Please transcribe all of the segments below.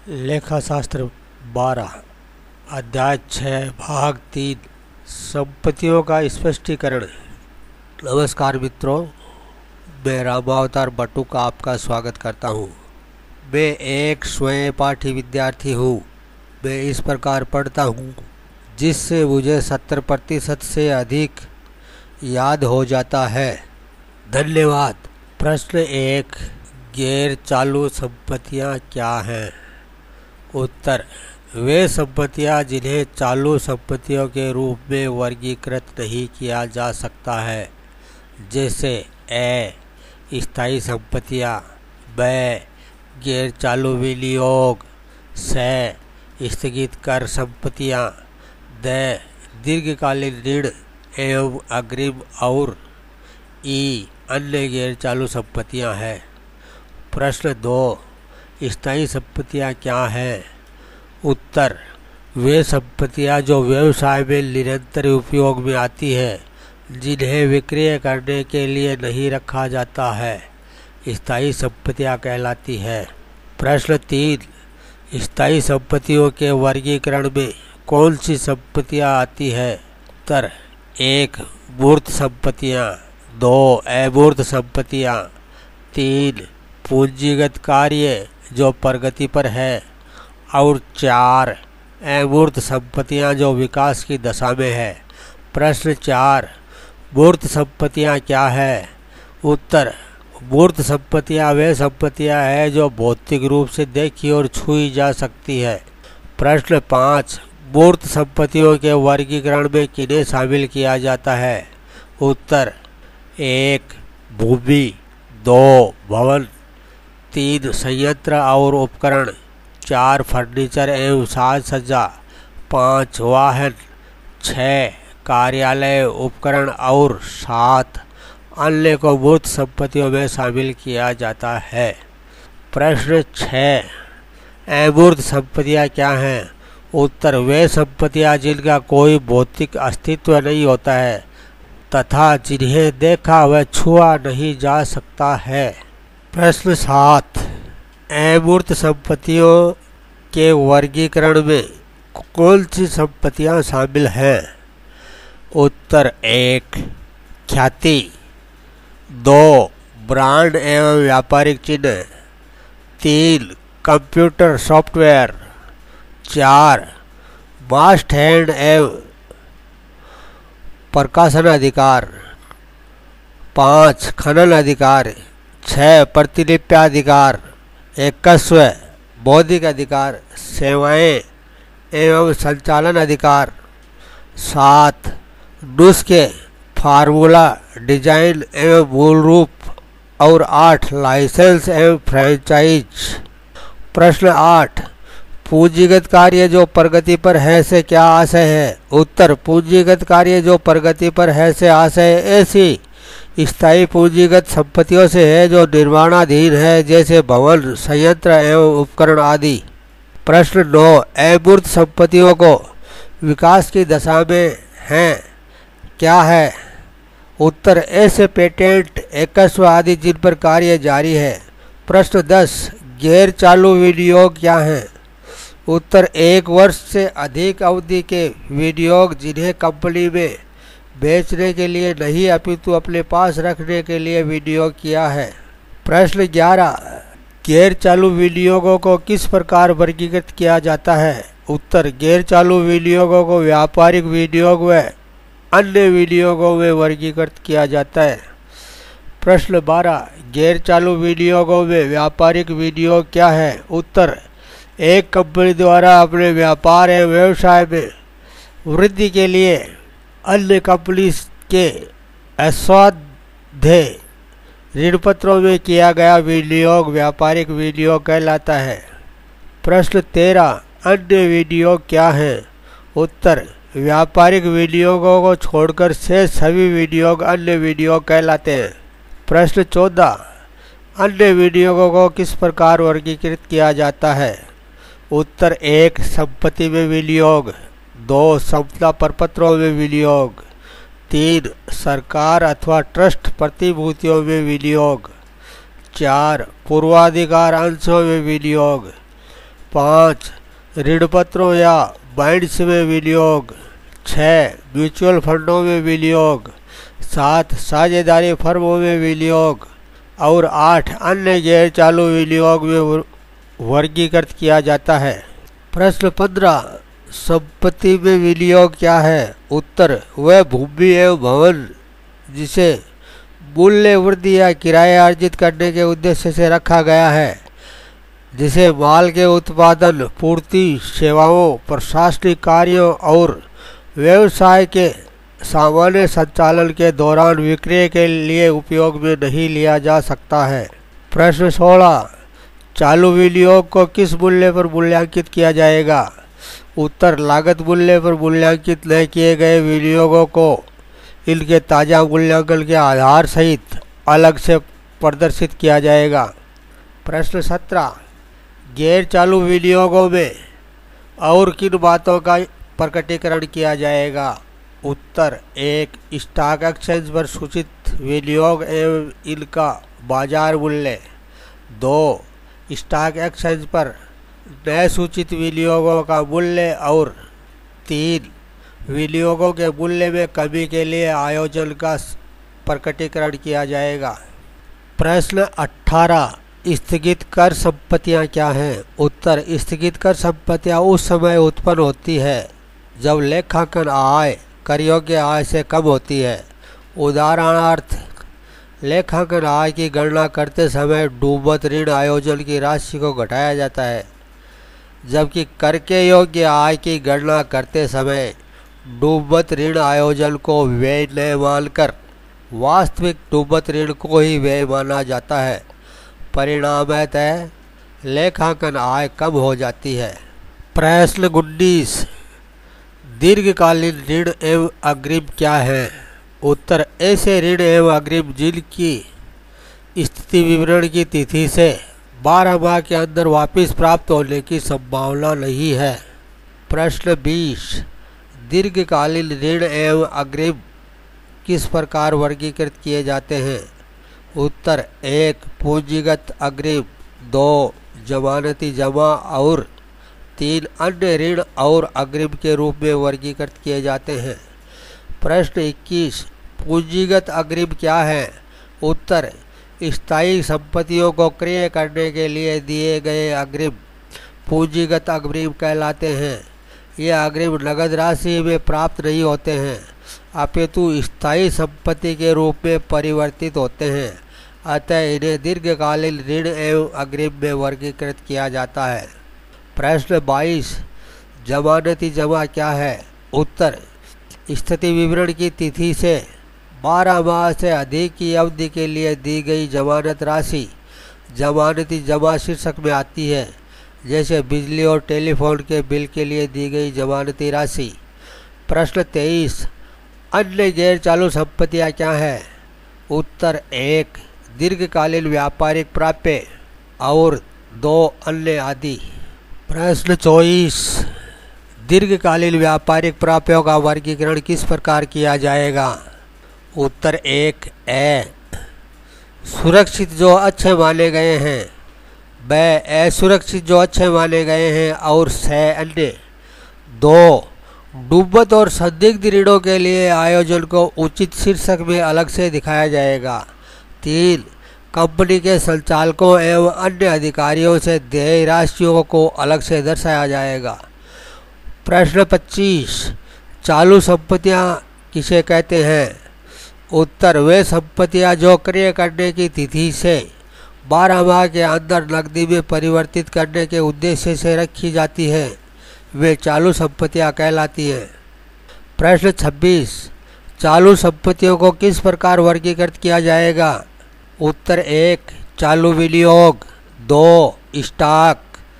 लेखाशास्त्र 12 अध्याय 6 भाग 3 संपत्तियों का स्पष्टीकरण। नमस्कार मित्रों, मैं रामावतार बटुक आपका स्वागत करता हूँ। मैं एक स्वयं पाठी विद्यार्थी हूँ। मैं इस प्रकार पढ़ता हूँ जिससे मुझे 70% से अधिक याद हो जाता है। धन्यवाद। प्रश्न 1, गैर चालू संपत्तियाँ क्या हैं? उत्तर, वे संपत्तियाँ जिन्हें चालू संपत्तियों के रूप में वर्गीकृत नहीं किया जा सकता है, जैसे ए स्थायी संपत्तियाँ, ब गैर चालू विनियोग, स स्थगित कर संपत्तियाँ, द दीर्घकालीन ऋण एवं अग्रिम और ई अन्य गैर चालू संपत्तियाँ हैं। प्रश्न 2, स्थायी संपत्तियाँ क्या हैं? उत्तर, वे संपत्तियाँ जो व्यवसाय में निरंतर उपयोग में आती है, जिन्हें विक्रय करने के लिए नहीं रखा जाता है, स्थायी संपत्तियाँ कहलाती है। प्रश्न 3, स्थायी संपत्तियों के वर्गीकरण में कौन सी संपत्तियाँ आती है? उत्तर, 1 मूर्त संपत्तियाँ, 2 अमूर्त संपत्तियाँ, 3 पूंजीगत कार्य जो प्रगति पर है और 4 अमूर्त संपत्तियाँ जो विकास की दशा में है। प्रश्न 4, मूर्त संपत्तियाँ क्या है? उत्तर, मूर्त संपत्तियाँ वे संपत्तियाँ हैं जो भौतिक रूप से देखी और छुई जा सकती है। प्रश्न 5, मूर्त संपत्तियों के वर्गीकरण में किन्हें शामिल किया जाता है? उत्तर, 1 भूमि, 2 भवन, 3 संयंत्र और उपकरण, 4 फर्नीचर एवं साज सज्जा, 5 वाहन, 6 कार्यालय उपकरण और 7 अन्य को मूर्त संपत्तियों में शामिल किया जाता है। प्रश्न 6, अमूर्त संपत्तियाँ क्या हैं? उत्तर, वे संपत्तियाँ जिनका कोई भौतिक अस्तित्व नहीं होता है तथा जिन्हें देखा व छुआ नहीं जा सकता है। प्रश्न 7, अमूर्त संपत्तियों के वर्गीकरण में कौन सी संपत्तियां शामिल हैं? उत्तर, 1 ख्याति, 2 ब्रांड एवं व्यापारिक चिन्ह, 3 कंप्यूटर सॉफ्टवेयर, 4 मास्ट हैंड एवं प्रकाशन अधिकार, 5 खनन अधिकार, 6 प्रतिलिप्याधिकार, 21 बौद्धिक अधिकार, सेवाएं एवं संचालन अधिकार, 7 नुस्खे, फार्मूला, डिजाइन एवं मूल रूप और 8 लाइसेंस एवं फ्रेंचाइज। प्रश्न 8, पूंजीगत कार्य जो प्रगति पर है से क्या आशय है? उत्तर, पूंजीगत कार्य जो प्रगति पर है से आशय ऐसी स्थायी पूंजीगत संपत्तियों से है जो निर्माणाधीन है, जैसे भवन, संयंत्र एवं उपकरण आदि। प्रश्न 9, अमूर्त संपत्तियों को विकास की दशा में हैं क्या है? उत्तर, ऐसे पेटेंट, 21 आदि जिन पर कार्य जारी है। प्रश्न 10, गैर चालू विनियोग क्या हैं? उत्तर, 1 वर्ष से अधिक अवधि के विनियोग जिन्हें कंपनी में बेचने के लिए नहीं अपितु अपने पास रखने के लिए विनियोग किया है। प्रश्न 11, गैर चालू विनियोगों को किस प्रकार वर्गीकृत किया जाता है? उत्तर, गैर चालू विनियोगों को व्यापारिक विनियोग व अन्य विनियोगों में वर्गीकृत किया जाता है। प्रश्न 12, गैर चालू विनियोगों में व्यापारिक विनियोग क्या है? उत्तर, एक कंपनी द्वारा अपने व्यापार एवं व्यवसाय में वृद्धि के लिए अन्य कंपनी के अस्वाध्याय ऋणपत्रों में किया गया विनियोग व्यापारिक विनियोग कहलाता है। प्रश्न 13, अन्य विनियोग क्या है? उत्तर, व्यापारिक विनियोगों को छोड़कर शेष सभी विनियोग अन्य विनियोग कहलाते हैं। प्रश्न 14, अन्य विनियोगों को किस प्रकार वर्गीकृत किया जाता है? उत्तर, 1 संपत्ति में विनियोग, 2 संपदा प्रपत्रों में विनियोग, 3 सरकार अथवा ट्रस्ट प्रतिभूतियों में विनियोग, 4 पूर्वाधिकार अंशों में विनियोग, 5 ऋण पत्रों या बॉन्ड्स में विनियोग, 6 म्यूचुअल फंडों में विनियोग, 7 साझेदारी फर्मों में विनियोग और 8 अन्य गैर चालू विनियोग में वर्गीकृत किया जाता है। प्रश्न 15 संपत्ति में विनियोग क्या है? उत्तर वह भूमि एवं भवन जिसे मूल्य वृद्धि या किराया अर्जित करने के उद्देश्य से रखा गया है, जिसे माल के उत्पादन, पूर्ति, सेवाओं, प्रशासनिक कार्यों और व्यवसाय के सामान्य संचालन के दौरान विक्रय के लिए उपयोग में नहीं लिया जा सकता है। प्रश्न 16 चालू विनियोग को किस मूल्य पर मूल्यांकित किया जाएगा? उत्तर लागत मूल्य पर मूल्यांकित न किए गए विनियोगों को इनके ताज़ा मूल्यांकन के आधार सहित अलग से प्रदर्शित किया जाएगा। प्रश्न 17 गैर चालू विनियोगों में और किन बातों का प्रकटीकरण किया जाएगा? उत्तर 1 स्टॉक एक्सचेंज पर सूचित विनियोग एवं इनका बाजार मूल्य, 2 स्टॉक एक्सचेंज पर नए सूचित विनियोगों का मूल्य और 3 विनियोगों के मूल्य में कमी के लिए आयोजन का प्रकटीकरण किया जाएगा। प्रश्न 18 स्थगित कर संपत्तियां क्या हैं? उत्तर स्थगित कर संपत्तियां उस समय उत्पन्न होती है जब लेखांकन आय कर योग्य आय से कम होती है। उदाहरणार्थ लेखांकन आय की गणना करते समय डूबत ऋण आयोजन की राशि को घटाया जाता है, जबकि कर के योग्य आय की गणना करते समय डूबत ऋण आयोजन को व्यय न मानकर वास्तविक डूबत ऋण को ही व्यय माना जाता है। परिणामतः लेखांकन आय कम हो जाती है। प्रश्न 19 दीर्घकालीन ऋण एवं अग्रिम क्या है? उत्तर ऐसे ऋण एवं अग्रिम जिनकी स्थिति विवरण की तिथि से 12 माह के अंदर वापस प्राप्त होने की संभावना नहीं है। प्रश्न 20 दीर्घकालीन ऋण एवं अग्रिम किस प्रकार वर्गीकृत किए जाते हैं? उत्तर 1 पूंजीगत अग्रिम, 2 जमानती जमा और 3 अन्य ऋण और अग्रिम के रूप में वर्गीकृत किए जाते हैं। प्रश्न 21 पूंजीगत अग्रिम क्या है? उत्तर स्थायी संपत्तियों को क्रय करने के लिए दिए गए अग्रिम पूंजीगत अग्रिम कहलाते हैं। ये अग्रिम नगद राशि में प्राप्त नहीं होते हैं, अपितु स्थायी संपत्ति के रूप में परिवर्तित होते हैं। अतः इन्हें दीर्घकालीन ऋण एवं अग्रिम में वर्गीकृत किया जाता है। प्रश्न 22 जमानती जमा क्या है? उत्तर स्थिति विवरण की तिथि से 12 माह से अधिक की अवधि के लिए दी गई जमानत राशि जमानती जमा शीर्षक में आती है, जैसे बिजली और टेलीफोन के बिल के लिए दी गई जमानती राशि। प्रश्न 23 अन्य गैर चालू संपत्तियां क्या है? उत्तर 1 दीर्घकालीन व्यापारिक प्राप्य और 2 अन्य आदि। प्रश्न 24 दीर्घकालीन व्यापारिक प्राप्यों का वर्गीकरण किस प्रकार किया जाएगा? उत्तर 1 ए सुरक्षित जो अच्छे माने गए हैं, ब असुरक्षित जो अच्छे माने गए हैं और 6 अन्य। 2 डूबत और संदिग्ध ऋणों के लिए आयोजन को उचित शीर्षक में अलग से दिखाया जाएगा। 3 कंपनी के संचालकों एवं अन्य अधिकारियों से देय राशियों को अलग से दर्शाया जाएगा। प्रश्न 25 चालू संपत्तियां किसे कहते हैं? उत्तर वे संपत्तियां जो क्रय करने की तिथि से 12 माह के अंदर नकदी में परिवर्तित करने के उद्देश्य से रखी जाती है, वे चालू संपत्तियां कहलाती हैं। प्रश्न 26 चालू संपत्तियों को किस प्रकार वर्गीकृत किया जाएगा? उत्तर 1 चालू विनियोग, 2 स्टॉक,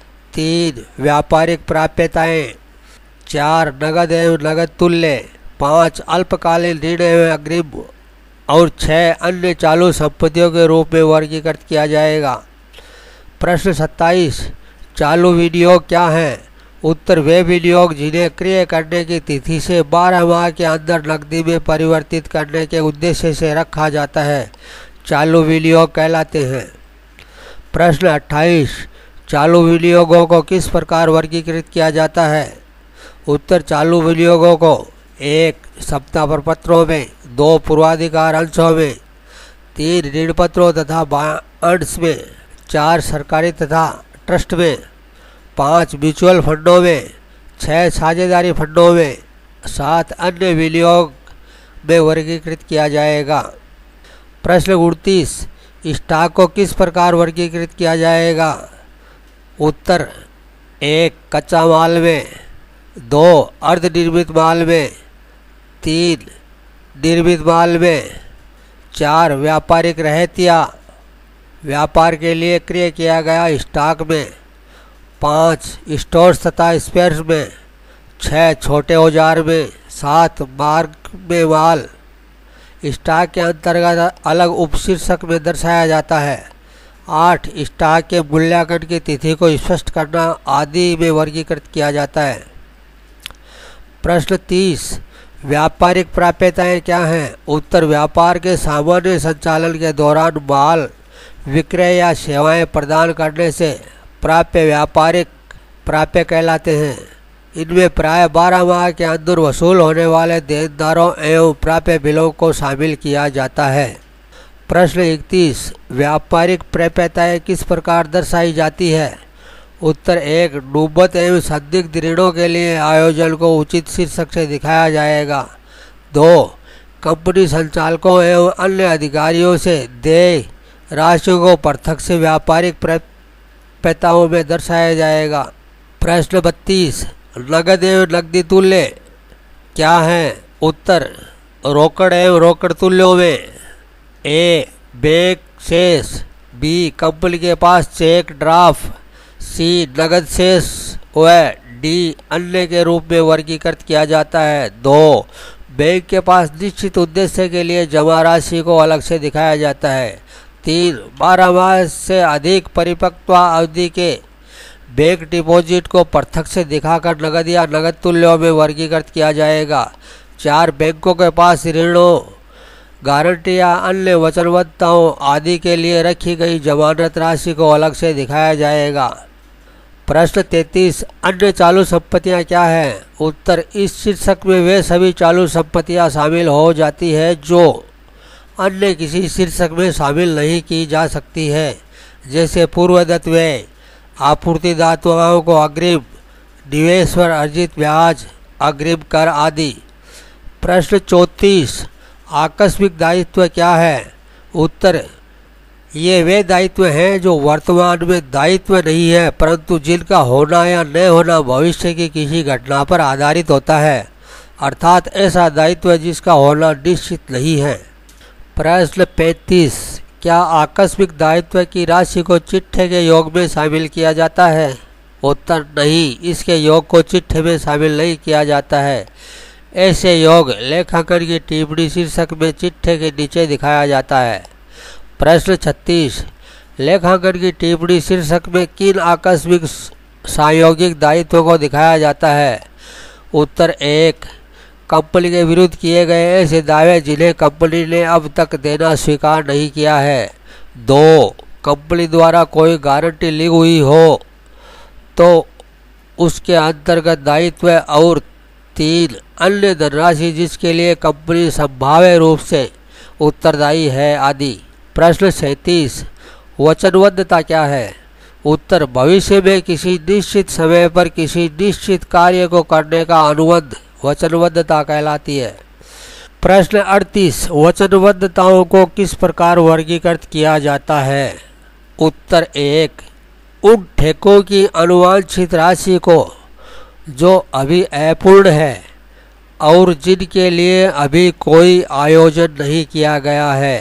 3 व्यापारिक प्राप्यताएं, 4 नगद एवं नगद तुल्य, 5 अल्पकालीन ऋण एवं अग्रिम और 6 अन्य चालू संपत्तियों के रूप में वर्गीकृत किया जाएगा। प्रश्न 27 चालू विनियोग क्या है? उत्तर वे विनियोग जिन्हें क्रय करने की तिथि से 12 माह के अंदर नकदी में परिवर्तित करने के उद्देश्य से रखा जाता है, चालू विनियोग कहलाते हैं। प्रश्न 28 चालू विनियोगों को किस प्रकार वर्गीकृत किया जाता है? उत्तर, चालू विनियोगों को 1 सप्ताह प्रपत्रों में, 2 पूर्वाधिकार अंशों में, 3 ऋण पत्रों तथा बॉन्ड्स में, 4 सरकारी तथा ट्रस्ट में, 5 म्यूचुअल फंडों में, 6 साझेदारी फंडों में, 7 अन्य विनियोग में वर्गीकृत किया जाएगा। प्रश्न 29, स्टॉक को किस प्रकार वर्गीकृत किया जाएगा? उत्तर, 1 कच्चा माल में, 2 अर्धनिर्मित माल में, 3 निर्मित माल में, 4 व्यापारिक रहतिया व्यापार के लिए क्रय किया गया स्टॉक में, 5 स्टोर्स तथा स्पेयर्स में, 6 छोटे औजार में, 7 मार्ग में माल। स्टॉक के अंतर्गत अलग उपशीर्षक में दर्शाया जाता है। 8 स्टॉक के मूल्यांकन की तिथि को स्पष्ट करना आदि में वर्गीकृत किया जाता है। प्रश्न 30, व्यापारिक प्राप्यताएं क्या हैं? उत्तर, व्यापार के सामान्य संचालन के दौरान माल विक्रय या सेवाएं प्रदान करने से प्राप्य व्यापारिक प्राप्य कहलाते हैं। इनमें प्राय 12 माह के अंदर वसूल होने वाले देनदारों एवं प्राप्य बिलों को शामिल किया जाता है। प्रश्न 31, व्यापारिक प्राप्यताएं किस प्रकार दर्शाई जाती है? उत्तर, 1 नूबत एवं संदिग्ध ऋणों के लिए आयोजन को उचित शीर्षक से दिखाया जाएगा। 2 कंपनी संचालकों एवं अन्य अधिकारियों से देय राशियों को पृथक से व्यापारिक प्राप्यताओं में दर्शाया जाएगा। प्रश्न 32, नगद एवं नकदी तुल्य क्या हैं? उत्तर, रोकड़ एवं रोकड़ तुल्यों में ए बैंक शेष, बी कंपनी के पास चेक ड्राफ्ट, सी नगद शेष व डी अन्य के रूप में वर्गीकृत किया जाता है। 2 बैंक के पास निश्चित उद्देश्य के लिए जमा राशि को अलग से दिखाया जाता है। 3 12 माह से अधिक परिपक्वता अवधि के बैंक डिपॉजिट को पृथक से दिखाकर नगद या नगद तुल्यों में वर्गीकृत किया जाएगा। 4 बैंकों के पास ऋणों, गारंटी या अन्य वचनबद्धताओं आदि के लिए रखी गई जमानत राशि को अलग से दिखाया जाएगा। प्रश्न 33, अन्य चालू संपत्तियां क्या हैं? उत्तर, इस शीर्षक में वे सभी चालू संपत्तियां शामिल हो जाती है जो अन्य किसी शीर्षक में शामिल नहीं की जा सकती है, जैसे पूर्वदत्त व्यय, आपूर्तिदाताओं को अग्रिम, निवेश पर अर्जित ब्याज, अग्रिम कर आदि। प्रश्न 34, आकस्मिक दायित्व क्या है? उत्तर, ये वे दायित्व हैं जो वर्तमान में दायित्व नहीं है परंतु जिनका होना या न होना भविष्य की किसी घटना पर आधारित होता है, अर्थात ऐसा दायित्व जिसका होना निश्चित नहीं है। प्रश्न 35, क्या आकस्मिक दायित्व की राशि को चिट्ठे के योग में शामिल किया जाता है? उत्तर, नहीं, इसके योग को चिट्ठे में शामिल नहीं किया जाता है। ऐसे योग लेखांकन की टिप्पणी शीर्षक में चिट्ठे के नीचे दिखाया जाता है। प्रश्न 36, लेखांकन की टिप्पणी शीर्षक में किन आकस्मिक संयोगिक दायित्वों को दिखाया जाता है? उत्तर, 1 कंपनी के विरुद्ध किए गए ऐसे दावे जिन्हें कंपनी ने अब तक देना स्वीकार नहीं किया है। 2 कंपनी द्वारा कोई गारंटी ली हुई हो तो उसके अंतर्गत दायित्व, और 3 अन्य धनराशि जिसके लिए कंपनी संभाव्य रूप से उत्तरदायी है आदि। प्रश्न 37, वचनबद्धता क्या है? उत्तर, भविष्य में किसी निश्चित समय पर किसी निश्चित कार्य को करने का अनुबंध वचनबद्धता कहलाती है। प्रश्न 38, वचनबद्धताओं को किस प्रकार वर्गीकृत किया जाता है? उत्तर, 1 उन ठेकों की अनुवांछित राशि को जो अभी अपूर्ण है और जिनके लिए अभी कोई आयोजन नहीं किया गया है।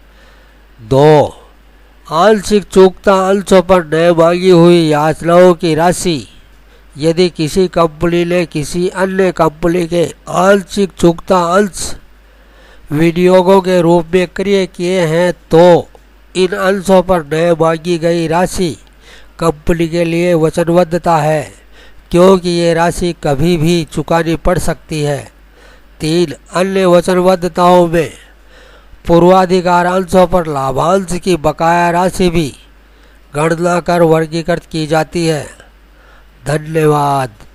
2 आंशिक चूकता अंशों पर न मांगी हुई याचनाओं की राशि, यदि किसी कंपनी ने किसी अन्य कंपनी के आंशिक चूकता अंश विनियोगों के रूप में क्रय किए हैं तो इन अंशों पर न मांगी गई राशि कंपनी के लिए वचनबद्धता है, क्योंकि ये राशि कभी भी चुकानी पड़ सकती है। 3 अन्य वचनबद्धताओं में पूर्वाधिकार अंशों पर लाभांश की बकाया राशि भी गणना कर वर्गीकृत की जाती है। धन्यवाद।